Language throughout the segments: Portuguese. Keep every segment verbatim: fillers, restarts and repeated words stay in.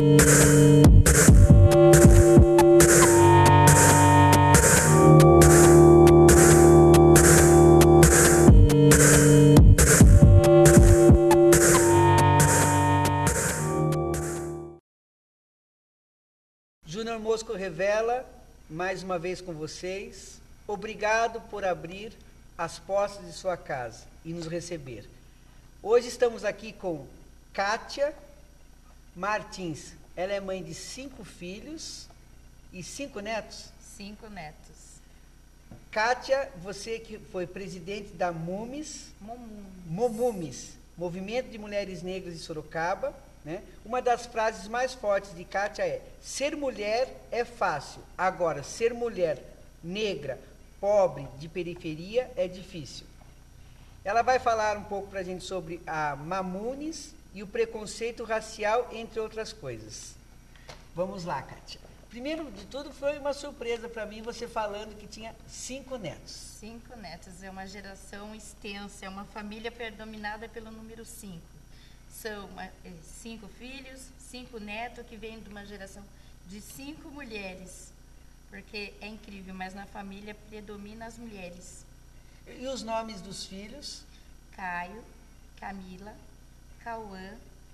Júnior Mosco revela, mais uma vez com vocês, obrigado por abrir as portas de sua casa e nos receber. Hoje estamos aqui com Kátia Martins. Ela é mãe de cinco filhos e cinco netos? Cinco netos. Kátia, você que foi presidente da MUMES, MOMUMES, Movimento de Mulheres Negras de Sorocaba, né? Uma das frases mais fortes de Kátia é: ser mulher é fácil, agora ser mulher negra, pobre, de periferia é difícil. Ela vai falar um pouco para a gente sobre a Mamunes e o preconceito racial, entre outras coisas. Vamos lá, Kátia. Primeiro de tudo, foi uma surpresa para mim você falando que tinha cinco netos. Cinco netos, é uma geração extensa, é uma família predominada pelo número cinco. São uma, é, cinco filhos, cinco netos que vêm de uma geração de cinco mulheres. Porque é incrível, mas na família predomina as mulheres. E os nomes dos filhos? Caio, Camila, Cauã,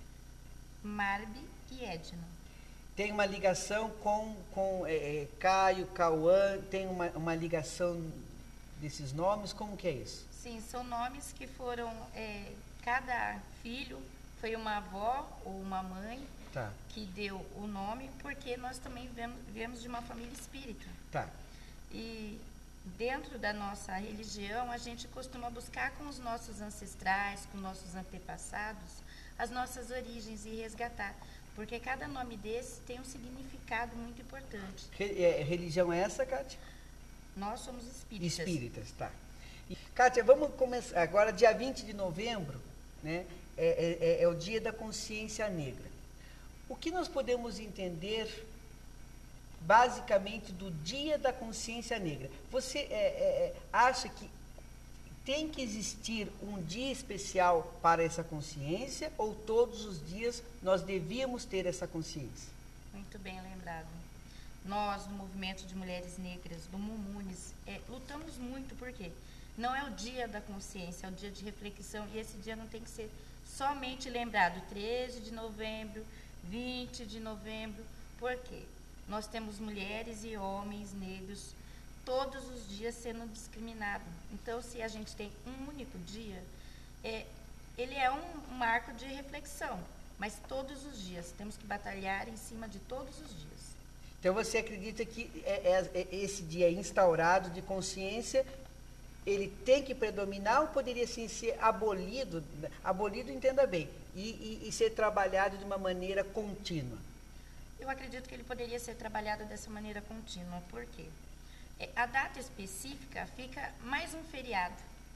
Marbi e Edno. Tem uma ligação com, com é, é, Caio, Cauã, tem uma, uma ligação desses nomes? Como que é isso? Sim, são nomes que foram, é, cada filho foi uma avó ou uma mãe tá. que deu o nome, porque nós também viemos, viemos de uma família espírita. Tá. E dentro da nossa religião, a gente costuma buscar com os nossos ancestrais, com nossos antepassados, as nossas origens e resgatar. Porque cada nome desse tem um significado muito importante. Re, é, religião é essa, Kátia? Nós somos espíritas. Espíritas, tá. E, Kátia, vamos começar agora, dia vinte de novembro, né? É, é, é o Dia da Consciência Negra. O que nós podemos entender, basicamente, do Dia da Consciência Negra? Você é, é, acha que tem que existir um dia especial para essa consciência ou todos os dias nós devíamos ter essa consciência? Muito bem lembrado. Nós, no Movimento de Mulheres Negras, do MUMUNES, é, lutamos muito, porque não é o Dia da Consciência, é o dia de reflexão, e esse dia não tem que ser somente lembrado treze de novembro, vinte de novembro, porque nós temos mulheres e homens negros todos os dias sendo discriminados. Então, se a gente tem um único dia, é, ele é um, um marco de reflexão, mas todos os dias temos que batalhar em cima de todos os dias. Então, você acredita que é, é, é esse dia instaurado de consciência, ele tem que predominar ou poderia sim ser abolido, abolido, entenda bem, e, e, e ser trabalhado de uma maneira contínua? Eu acredito que ele poderia ser trabalhado dessa maneira contínua. Por quê? A data específica fica mais um feriado.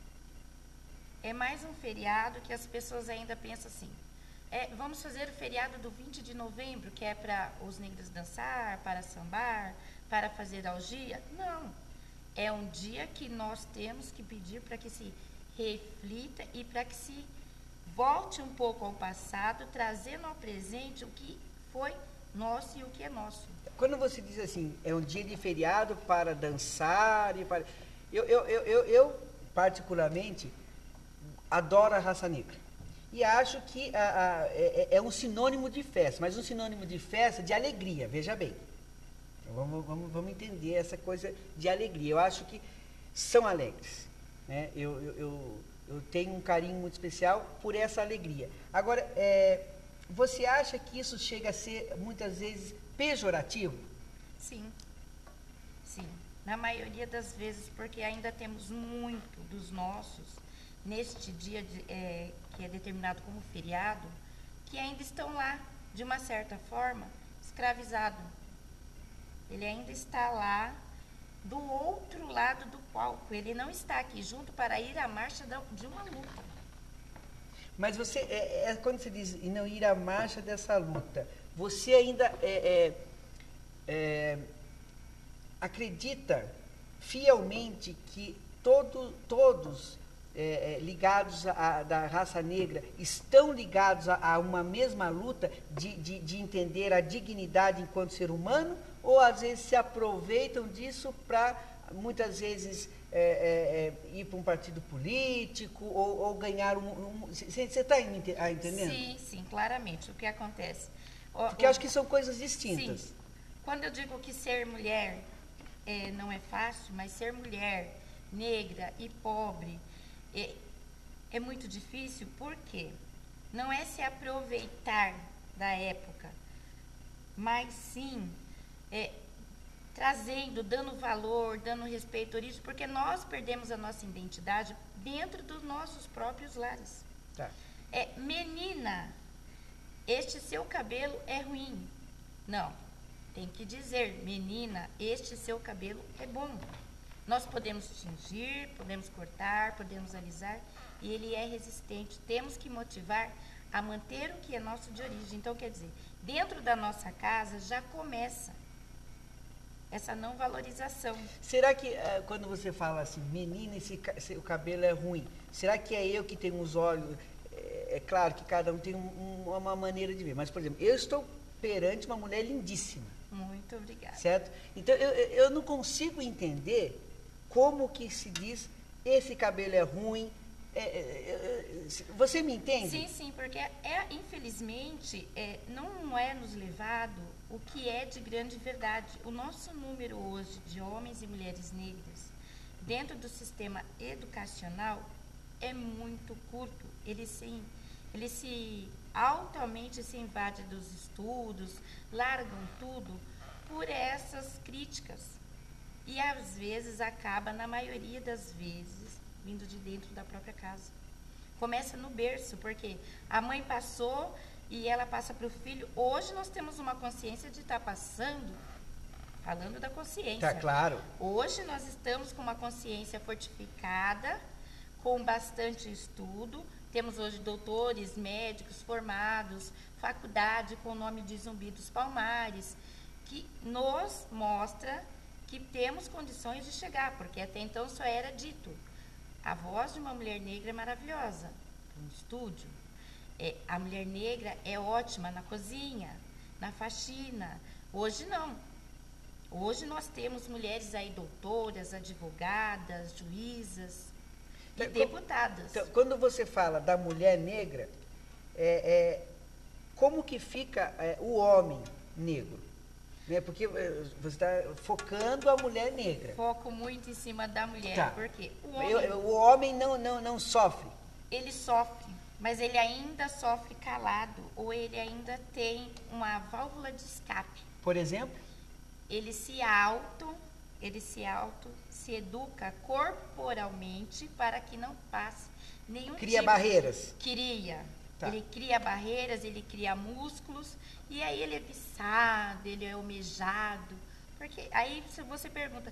É mais um feriado que as pessoas ainda pensam assim, é, vamos fazer o feriado do vinte de novembro, que é para os negros dançar, para sambar, para fazer algia. Não. É um dia que nós temos que pedir para que se reflita e para que se volte um pouco ao passado, trazendo ao presente o que foi nosso e o que é nosso. Quando você diz assim, é um dia de feriado para dançar, e para... Eu, eu, eu, eu, eu, particularmente, adoro a raça negra. E acho que a, a, é, é um sinônimo de festa, mas um sinônimo de festa de alegria, veja bem. Vamos, vamos, vamos entender essa coisa de alegria. Eu acho que são alegres, né? Eu, eu, eu, eu tenho um carinho muito especial por essa alegria. Agora, é, você acha que isso chega a ser, muitas vezes, pejorativo? Sim, sim. Na maioria das vezes, porque ainda temos muito dos nossos, neste dia de, é, que é determinado como feriado, que ainda estão lá, de uma certa forma, escravizados. Ele ainda está lá, do outro lado do palco. Ele não está aqui junto para ir à marcha de uma luta. Mas você, é, é, quando você diz não ir à marcha dessa luta, você ainda é, é, é, acredita fielmente que todo, todos é, ligados a, a, da raça negra estão ligados a, a uma mesma luta de, de, de entender a dignidade enquanto ser humano, ou às vezes se aproveitam disso para, muitas vezes, é, é, é, ir para um partido político ou, ou ganhar um... Você um, está entendendo? Sim, sim, claramente. O que acontece? O, Porque o, acho que são coisas distintas. Sim. Quando eu digo que ser mulher é, não é fácil, mas ser mulher negra e pobre é, é muito difícil, porque não é se aproveitar da época, mas sim é, trazendo, dando valor, dando respeito a isso, porque nós perdemos a nossa identidade dentro dos nossos próprios lares. Tá. É, menina, este seu cabelo é ruim. Não, tem que dizer, menina, este seu cabelo é bom. Nós podemos tingir, podemos cortar, podemos alisar, e ele é resistente. Temos que motivar a manter o que é nosso de origem. Então, quer dizer, dentro da nossa casa já começa essa não valorização. Será que, quando você fala assim, menina, esse, esse, o cabelo é ruim, será que é eu que tenho os olhos... É, é claro que cada um tem um, um, uma maneira de ver, mas, por exemplo, eu estou perante uma mulher lindíssima. Muito obrigada. Certo? Então, eu, eu não consigo entender como que se diz, esse cabelo é ruim. É, é, é, você me entende? Sim, sim, porque, é, infelizmente, é, não é nos levado o que é de grande verdade. O nosso número hoje de homens e mulheres negras dentro do sistema educacional é muito curto. Ele se, ele se altamente se invade dos estudos, largam tudo por essas críticas. E, às vezes, acaba, na maioria das vezes, vindo de dentro da própria casa. Começa no berço, porque a mãe passou e ela passa para o filho. Hoje nós temos uma consciência de estar passando, falando da consciência. Tá claro. Hoje nós estamos com uma consciência fortificada, com bastante estudo. Temos hoje doutores, médicos formados, faculdade com o nome de Zumbi dos Palmares, que nos mostra que temos condições de chegar, porque até então só era dito. A voz de uma mulher negra é maravilhosa. No estúdio, é, a mulher negra é ótima na cozinha, na faxina. Hoje não. Hoje nós temos mulheres aí doutoras, advogadas, juízas e então, deputadas. Então, quando você fala da mulher negra, é, é, como que fica é, o homem negro? Né? Porque você está focando a mulher negra. Foco muito em cima da mulher, tá. porque o homem, Eu, eu, o homem não, não, não sofre. Ele sofre, mas ele ainda sofre calado, ou ele ainda tem uma válvula de escape. Por exemplo? Ele se auto, ele se auto, se educa corporalmente para que não passe nenhum Cria tipo barreiras. Cria. Tá. Ele cria barreiras, ele cria músculos, e aí ele é viçado, ele é almejado. Porque aí se você pergunta,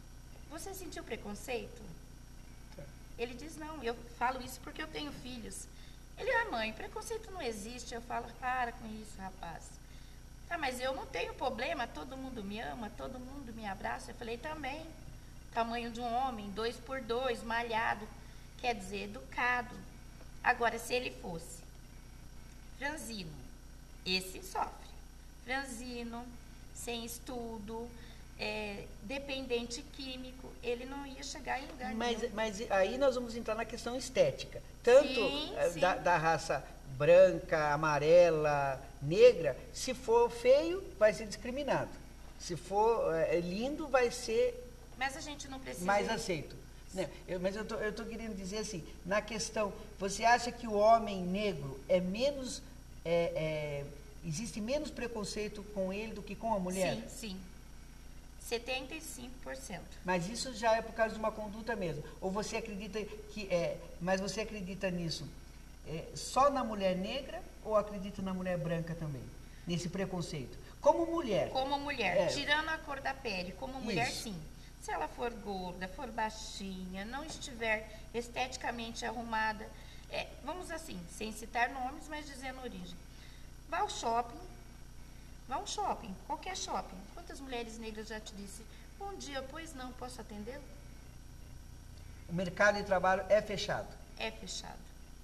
você sentiu preconceito? Tá. Ele diz, não, eu falo isso porque eu tenho filhos. Ele, ah, mãe, preconceito não existe. Eu falo, para com isso, rapaz. Tá, mas eu não tenho problema, todo mundo me ama, todo mundo me abraça. Eu falei, também. Tamanho de um homem, dois por dois, malhado, quer dizer, educado. Agora, se ele fosse franzino, esse sofre. Franzino, sem estudo, é, dependente químico, ele não ia chegar em lugar mas, nenhum. Mas aí nós vamos entrar na questão estética. Tanto sim, uh, sim. Da, da raça branca, amarela, negra, se for feio, vai ser discriminado. Se for uh, lindo, vai ser mas a gente não precisa mais aceito. Não, eu, mas eu tô, eu tô querendo dizer assim, na questão, você acha que o homem negro é menos, é, é, existe menos preconceito com ele do que com a mulher? Sim, sim. setenta e cinco por cento. Mas isso já é por causa de uma conduta mesmo? Ou você acredita que é, mas você acredita nisso é, só na mulher negra ou acredita na mulher branca também? Nesse preconceito? Como mulher? Como mulher, é, tirando a cor da pele, como mulher isso. sim. Se ela for gorda, for baixinha, não estiver esteticamente arrumada, é, vamos assim, sem citar nomes, mas dizendo origem. Vá ao shopping, vá ao shopping, qualquer shopping. Quantas mulheres negras já te disse, bom dia, pois não, posso atendê-lo? O mercado de trabalho é fechado? É fechado.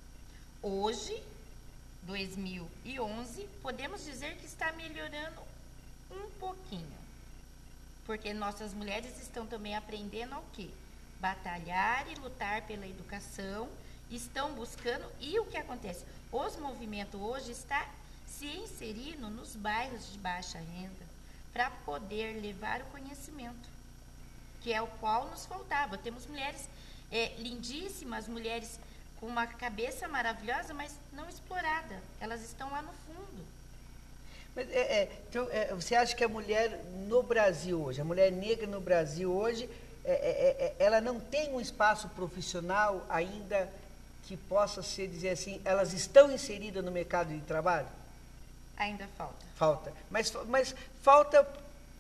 Hoje, dois mil e onze, podemos dizer que está melhorando um pouquinho. Porque nossas mulheres estão também aprendendo ao quê? Batalhar e lutar pela educação, estão buscando, e o que acontece? Os movimentos hoje estão se inserindo nos bairros de baixa renda para poder levar o conhecimento, que é o qual nos faltava. Temos mulheres é, lindíssimas, mulheres com uma cabeça maravilhosa, mas não explorada. Elas estão lá no fundo. Mas, é, é, então, é, você acha que a mulher no Brasil hoje, a mulher negra no Brasil hoje, é, é, é, ela não tem um espaço profissional ainda que possa ser, dizer assim, elas estão inseridas no mercado de trabalho? Ainda falta. Falta. Mas, mas falta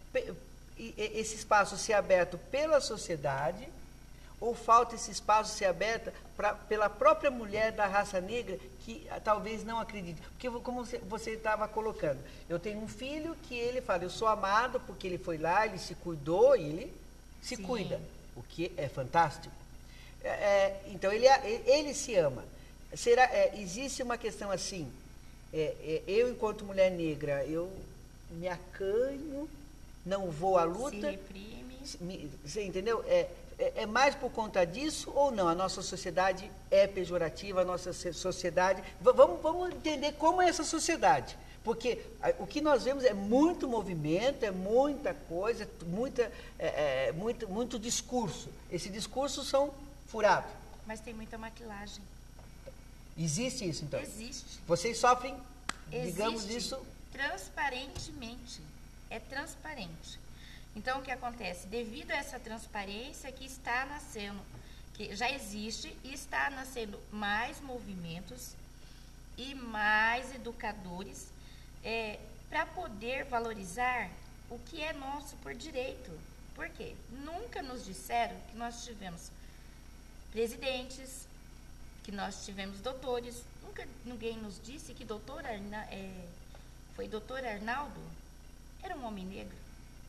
esse espaço ser aberto pela sociedade, ou falta esse espaço ser aberto pra, pela própria mulher da raça negra que talvez não acredite? Porque, como você estava colocando, eu tenho um filho que ele fala, eu sou amado porque ele foi lá, ele se cuidou e ele se Sim. cuida, o que é fantástico. É, é, então, ele, ele se ama. Será, é, existe uma questão assim, é, é, eu, enquanto mulher negra, eu me acanho, não vou à luta. Se reprime. Me, você entendeu? É, é, é mais por conta disso ou não? A nossa sociedade é pejorativa, a nossa sociedade... Vamos, vamos entender como é essa sociedade. Porque a, o que nós vemos é muito movimento, é muita coisa, muita, é, é, muito, muito discurso. Esses discursos são furados. Mas tem muita maquilagem. Existe isso, então? Existe. Vocês sofrem, Existe digamos, isso... transparentemente. É transparente. Então, o que acontece? Devido a essa transparência que está nascendo, que já existe e está nascendo mais movimentos e mais educadores é, para poder valorizar o que é nosso por direito. Por quê? Nunca nos disseram que nós tivemos presidentes, que nós tivemos doutores. Nunca ninguém nos disse que doutor Arna, é, foi doutor Arnaldo, era um homem negro.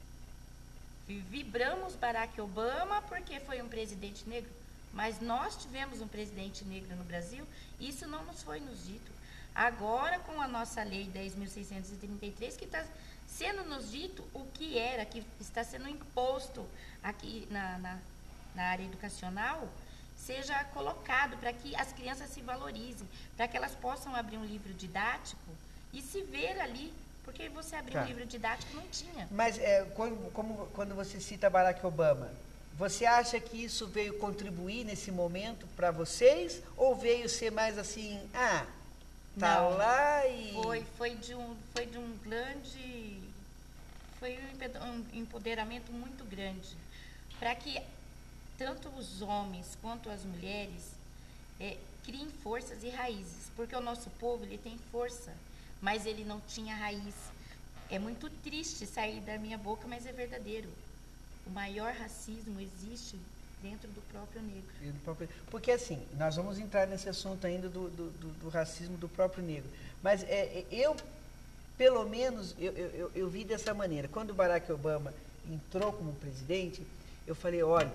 Vibramos Barack Obama porque foi um presidente negro, mas nós tivemos um presidente negro no Brasil e isso não nos foi nos dito. Agora, com a nossa lei dez mil seiscentos e trinta e três, que está sendo nos dito o que era, que está sendo imposto aqui na, na, na área educacional, seja colocado para que as crianças se valorizem, para que elas possam abrir um livro didático e se ver ali. Porque você abriu tá. um livro didático, não tinha. Mas é, quando, como, quando você cita Barack Obama, você acha que isso veio contribuir nesse momento para vocês? Ou veio ser mais assim, ah, tá não, lá e... Foi, foi, de um, foi de um grande... Foi um empoderamento muito grande. Para que tanto os homens quanto as mulheres é, criem forças e raízes. Porque o nosso povo, ele tem força, mas ele não tinha raiz. É muito triste sair da minha boca, mas é verdadeiro. O maior racismo existe dentro do próprio negro. Porque assim, nós vamos entrar nesse assunto ainda do, do, do, do racismo do próprio negro. Mas é, eu, pelo menos, eu, eu, eu vi dessa maneira. Quando o Barack Obama entrou como presidente, eu falei, olha,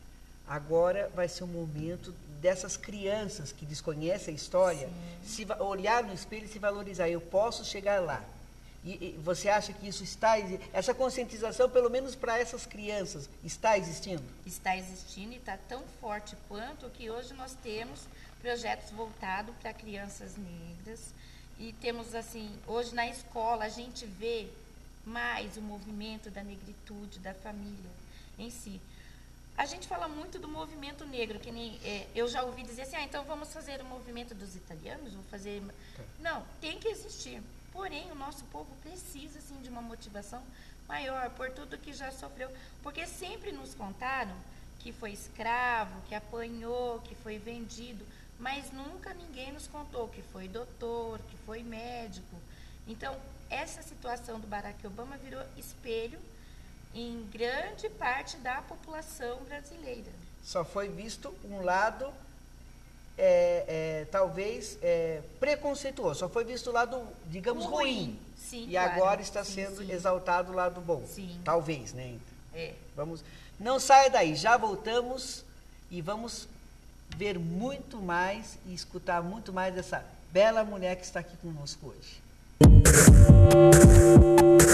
agora vai ser um momento dessas crianças que desconhecem a história, se olhar no espelho e se valorizar. Eu posso chegar lá. E, e você acha que isso está, essa conscientização, pelo menos para essas crianças, está existindo? Está existindo e está tão forte quanto que hoje nós temos projetos voltados para crianças negras. E temos, assim, hoje na escola a gente vê mais o movimento da negritude, da família em si. A gente fala muito do movimento negro, que nem é, eu já ouvi dizer assim, ah, então vamos fazer o movimento dos italianos, vou fazer... Não, tem que existir. Porém, o nosso povo precisa, assim, de uma motivação maior, por tudo que já sofreu. Porque sempre nos contaram que foi escravo, que apanhou, que foi vendido, mas nunca ninguém nos contou que foi doutor, que foi médico. Então, essa situação do Barack Obama virou espelho em grande parte da população brasileira. Só foi visto um lado, é, é, talvez, é, preconceituoso. Só foi visto o lado, digamos, ruim. ruim. Sim, e claro. agora está sim, sendo sim. exaltado o lado bom. Sim. Talvez, né? É. Vamos, não saia daí, já voltamos e vamos ver muito mais e escutar muito mais dessa bela mulher que está aqui conosco hoje.